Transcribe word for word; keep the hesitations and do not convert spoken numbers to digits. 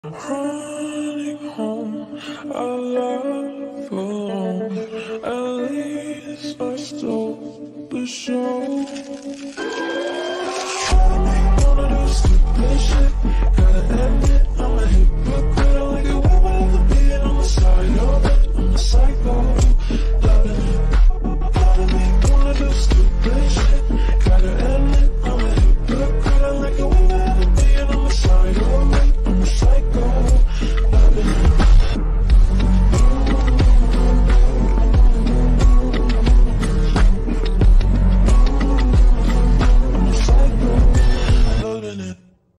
Running home, I laugh alone. At least I stole the show.